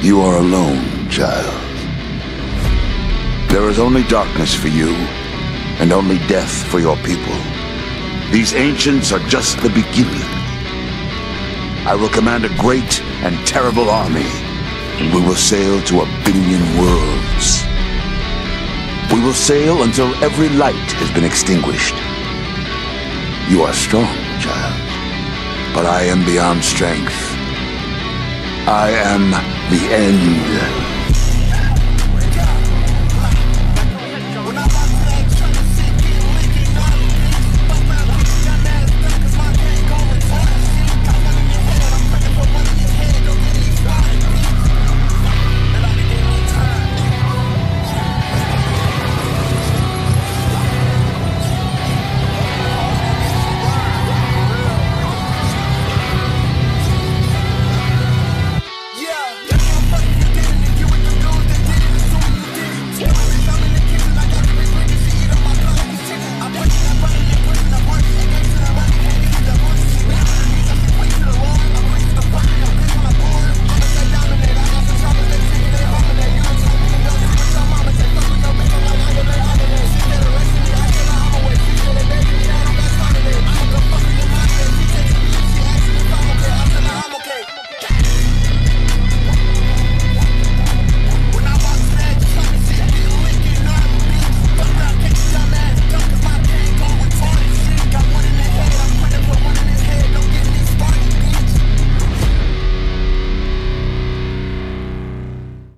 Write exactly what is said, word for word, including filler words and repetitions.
You are alone, child. There is only darkness for you, and only death for your people. These ancients are just the beginning. I will command a great and terrible army, and we will sail to a billion worlds. We will sail until every light has been extinguished. You are strong, child, but I am beyond strength. I am the end.